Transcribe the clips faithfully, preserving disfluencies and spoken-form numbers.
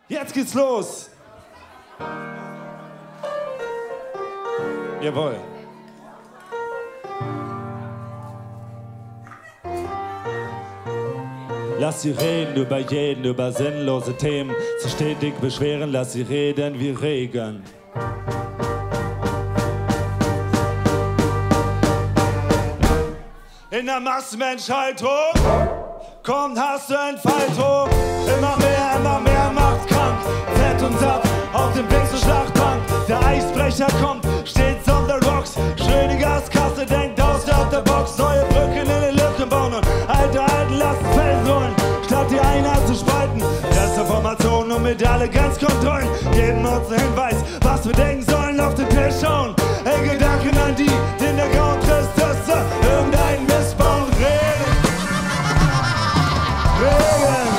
Jetzt geht's los. Jawohl. Lass sie reden über jeden, über sinnlose Themen. Sich stetig beschweren, lass sie reden wie Regen. In der Massenmenschhaltung kommt Hass zur Entfaltung. Immer mehr, immer mehr macht's krank. Fett und satt auf dem Weg zur Schlachtbank. Der Eisbrecher kommt, stets on the rocks. Schrödingers Kasse denkt aus der Box. Neue Brücken in den Lüften bauen und alte Alten lassen Felsen rollen, statt die Einheit zu spalten. Desinformation und mediale Grenzkontrollen geben uns einen Hinweis, was wir denken sollen, auf den Tisch schauen. Ey, Gedanken an die, die in der grauen Tristesse irgendein Missbau reden. Regen.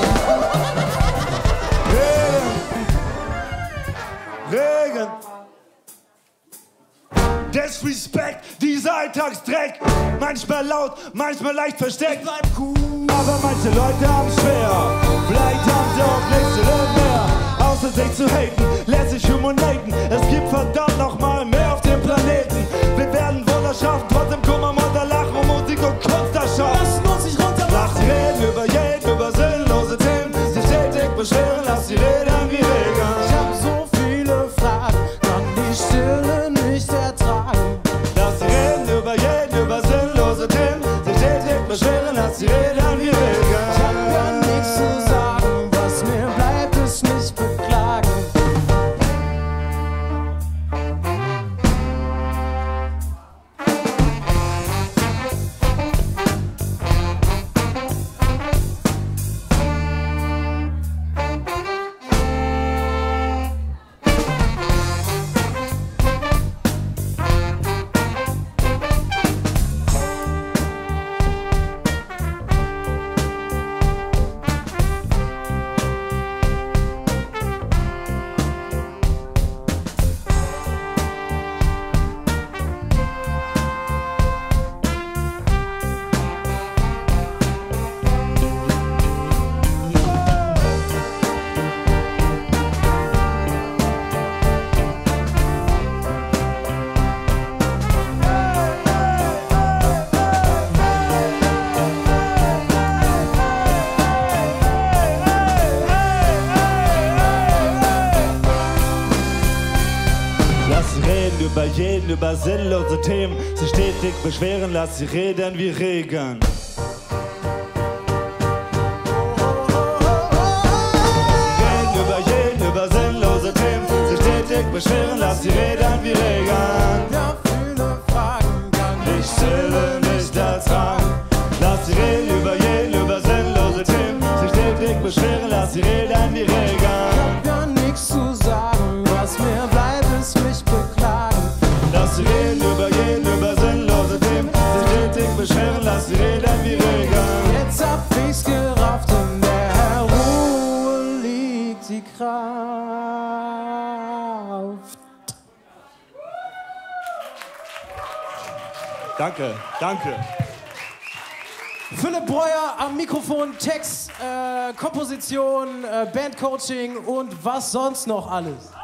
Regen. Regen. Disrespect, dieser Alltagsdreck. Manchmal laut, manchmal leicht versteckt. Bleib cool. Aber manche Leute haben's schwer. Vielleicht haben sie auch nichts oder mehr. Außer sich zu haten, lässt sich humanaten. Es gibt verdammt noch mal mehr auf dem Planeten. Wir werden Wunder schaffen, trotzdem Kummer, Mutter, Lachen und Musik und Kunst erschaffen. Lassen uns nicht runtermachen. Lass sie reden über jeden, über sinnlose Themen. Sie stetig beschweren, lass sie reden wie Regen. Ich hab so viele Fragen, kann die Stille nicht ertragen. Lass sie reden über jeden, über sinnlose Themen. Sie stetig beschweren, lass sie reden wie Regen. Ich hab gar nichts zu sagen, was mir bleibt, ist mich beklagen. Lass sie reden über jeden, über sinnlose Themen. Sie stetig beschweren, lass sie reden wie Regen. Reden über jeden, über sinnlose Themen. Sie stetig beschweren, lass sie reden wie Regen. Ja, viele Fragen kann Ich stille nicht ertragen. Lass sie reden über jeden, über sinnlose Themen. Sie stetig beschweren, lass sie reden wie Regen. gar nichts zu sagen, was mir bleibt, ist mich beklagen. Lass sie reden über jeden, über sinnlose Themen. Sie stetig beschweren, lass sie reden wie Regen. Jetzt hab ich's gerafft, in der Ruhe liegt die Kraft. Danke, danke. Philipp Breuer am Mikrofon, Text, äh, Komposition, äh, Bandcoaching und was sonst noch alles.